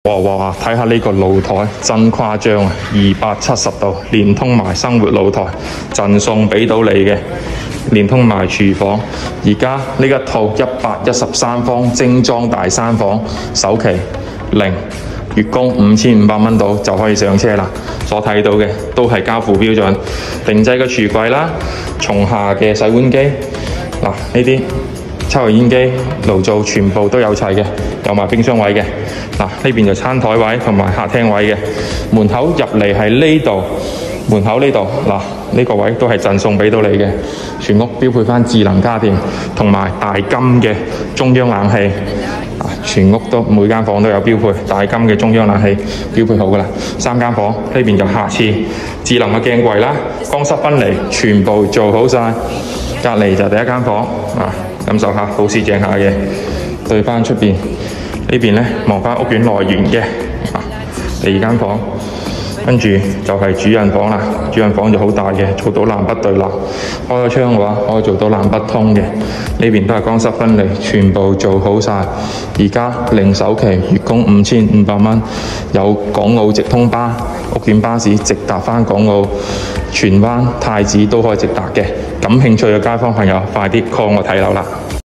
哇！睇下呢個露台真誇張啊，270度，連通埋生活露台，贈送俾到你嘅，連通埋廚房。而家呢一套113方精裝大山房，首期0，月供5500蚊到就可以上車啦。所睇到嘅都係交付標準，定製嘅櫥櫃啦，松下嘅洗碗機，嗱呢啲抽油煙機、爐灶全部都有齊嘅，有埋冰箱位嘅。嗱呢邊就餐台位同埋客廳位嘅，門口入嚟係呢度，門口呢度嗱呢個位都係贈送俾到你嘅。全屋標配翻智能家電同埋大金嘅中央冷氣，全屋都每間房都有標配大金嘅中央冷氣標配好噶啦。3間房呢邊就客廁，智能嘅鏡櫃啦，乾濕分離全部做好晒。隔離就第一間房感受下好似正下嘅，對翻出邊呢邊呢，望翻屋苑內緣嘅第二間房，跟住就係主人房啦。主人房就好大嘅，做到南北對立，開個窗嘅話可以做到南北通嘅。呢邊都係乾濕分離，全部做好晒。而家零首期，月供5500蚊，有港澳直通巴、屋苑巴士直達翻港澳、荃灣、太子都可以直達嘅。感興趣嘅街坊朋友，快啲 call 我睇樓啦！